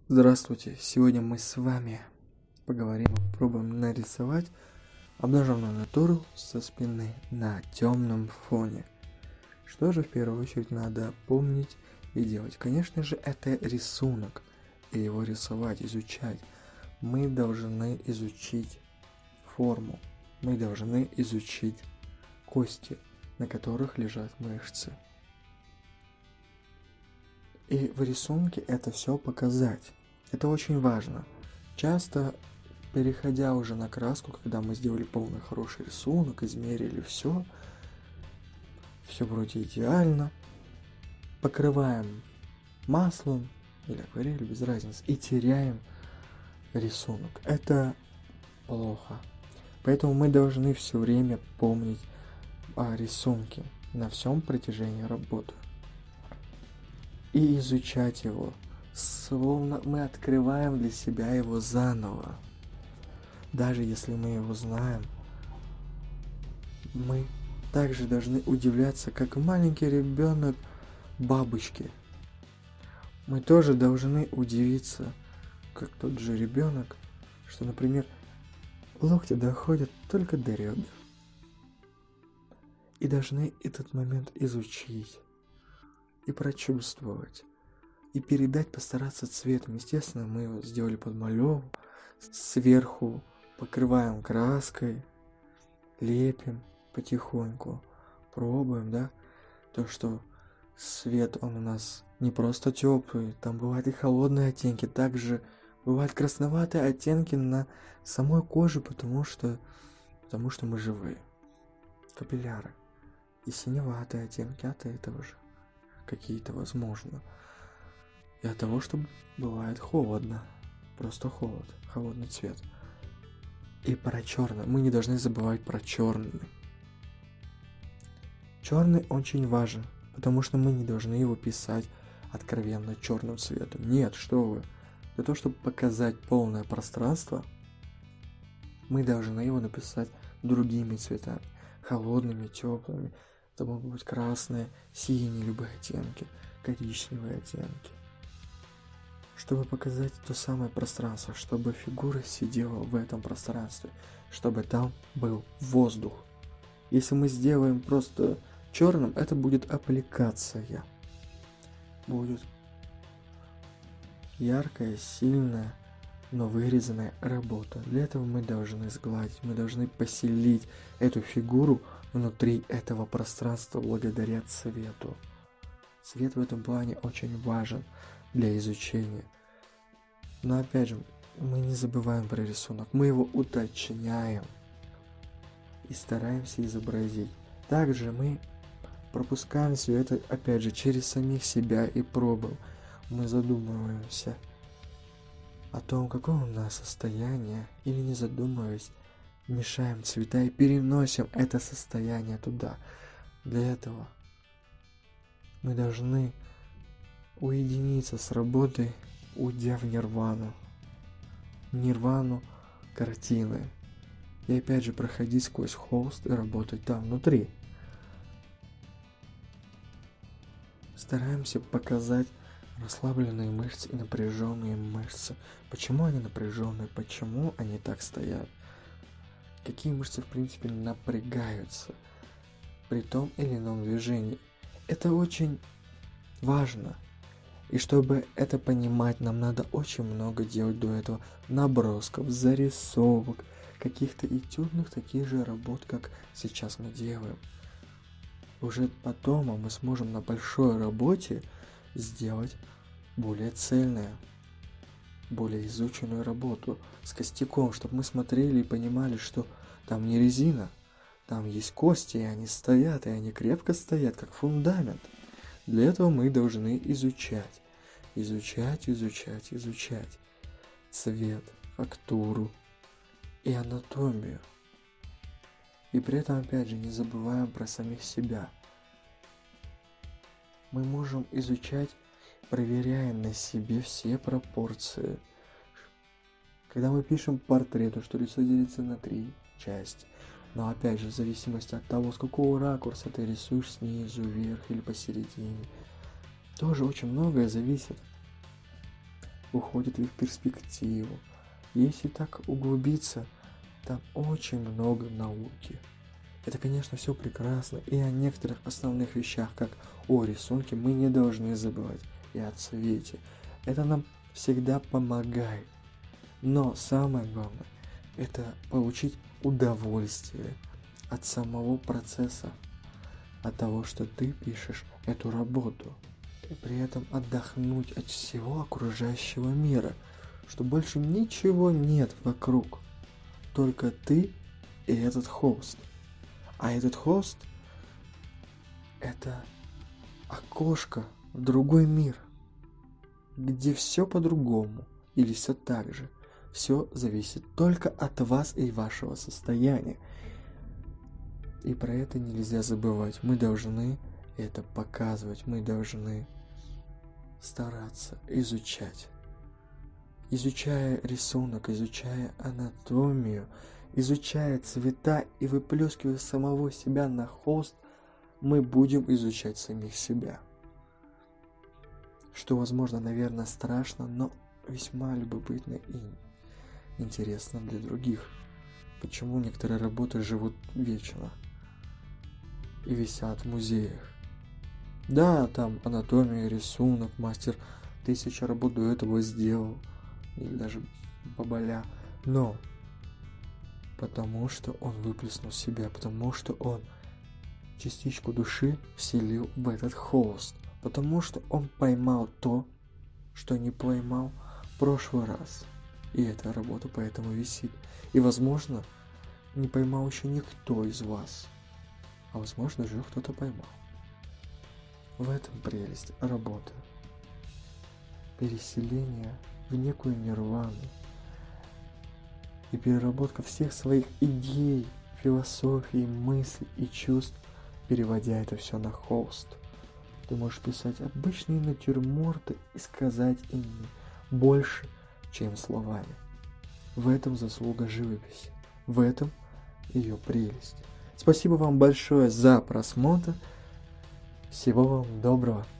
Здравствуйте! Сегодня мы с вами попробуем нарисовать обнаженную натуру со спины на темном фоне. Что же в первую очередь надо помнить и делать? Конечно же, это рисунок, и его рисовать, изучать. Мы должны изучить форму, мы должны изучить кости, на которых лежат мышцы. И в рисунке это все показать. Это очень важно. Часто, переходя уже на краску, когда мы сделали полный хороший рисунок, измерили все вроде идеально, покрываем маслом или акварелью, без разницы, и теряем рисунок. Это плохо. Поэтому мы должны все время помнить о рисунке на всем протяжении работы. И изучать его, словно мы открываем для себя его заново. Даже если мы его знаем, мы также должны удивляться, как маленький ребенок бабочки. Мы тоже должны удивиться, как тот же ребенок, что, например, локти доходят только до ребер. И должны этот момент изучить и прочувствовать, и передать, постараться цветом. Естественно, мы его сделали подмалевку, сверху покрываем краской, лепим потихоньку, пробуем, да, то, что свет, он у нас не просто теплый, там бывают и холодные оттенки, также бывают красноватые оттенки на самой коже, потому что мы живые, капилляры, и синеватые оттенки от этого же какие-то, возможно, и от того, что бывает холодно, просто холодный цвет. И про черный, мы не должны забывать про черный. Черный очень важен, потому что мы не должны его писать откровенно черным цветом. Нет, что вы, для того, чтобы показать полное пространство, мы должны его написать другими цветами, холодными, теплыми. Это могут быть красные, синие, любые оттенки, коричневые оттенки. Чтобы показать то самое пространство, чтобы фигура сидела в этом пространстве, чтобы там был воздух. Если мы сделаем просто черным, это будет аппликация. Будет яркая, сильная, но вырезанная работа. Для этого мы должны сгладить, мы должны поселить эту фигуру внутри этого пространства благодаря цвету. Цвет в этом плане очень важен для изучения. Но опять же, мы не забываем про рисунок, мы его уточняем и стараемся изобразить. Также мы пропускаем все это, опять же, через самих себя и пробуем. Мы задумываемся о том, какое у нас состояние, или не задумываясь, мешаем цвета и переносим это состояние туда. Для этого мы должны уединиться с работой, уйдя в нирвану картины. И опять же проходить сквозь холст и работать там внутри. Стараемся показать расслабленные мышцы и напряженные мышцы. Почему они напряженные? Почему они так стоят? Какие мышцы в принципе напрягаются при том или ином движении? Это очень важно. И чтобы это понимать, нам надо очень много делать до этого набросков, зарисовок, каких-то этюдных таких же работ, как сейчас мы делаем. Уже потом мы сможем на большой работе сделать более цельную, более изученную работу с костяком, чтобы мы смотрели и понимали, что там не резина, там есть кости, и они стоят, и они крепко стоят, как фундамент. Для этого мы должны изучать цвет, фактуру и анатомию. И при этом, опять же, не забываем про самих себя. Мы можем изучать, проверяя на себе все пропорции. Когда мы пишем портрет, что лицо делится на 3 части. Но опять же, в зависимости от того, с какого ракурса ты рисуешь, снизу, вверх или посередине, тоже очень многое зависит уходит ли в перспективу. Если так углубиться, там очень много науки. Это, конечно, все прекрасно, и о некоторых основных вещах, как о рисунке, мы не должны забывать, и о цвете. Это нам всегда помогает. Но самое главное, это получить удовольствие от самого процесса, от того, что ты пишешь эту работу. И при этом отдохнуть от всего окружающего мира, что больше ничего нет вокруг, только ты и этот холст. А этот холст — это окошко в другой мир, где все по-другому или все так же. Все зависит только от вас и вашего состояния. И про это нельзя забывать. Мы должны это показывать, мы должны стараться изучать. Изучая рисунок, изучая анатомию, изучая цвета и выплескивая самого себя на холст, мы будем изучать самих себя. Что, возможно, наверное, страшно, но весьма любопытно и интересно для других. Почему некоторые работы живут вечно и висят в музеях. Да, там анатомия, рисунок, мастер 1000 работ до этого сделал, или даже бабаля, но потому что он выплеснул себя, потому что он частичку души вселил в этот холст, потому что он поймал то, что не поймал в прошлый раз. И эта работа поэтому висит. И, возможно, не поймал еще никто из вас. А возможно, уже кто-то поймал. В этом прелесть работы. Переселение в некую нирвану. И переработка всех своих идей, философий, мыслей и чувств, переводя это все на холст. Ты можешь писать обычные натюрморты и сказать ими больше, чем словами. В этом заслуга живописи. В этом ее прелесть. Спасибо вам большое за просмотр. Всего вам доброго.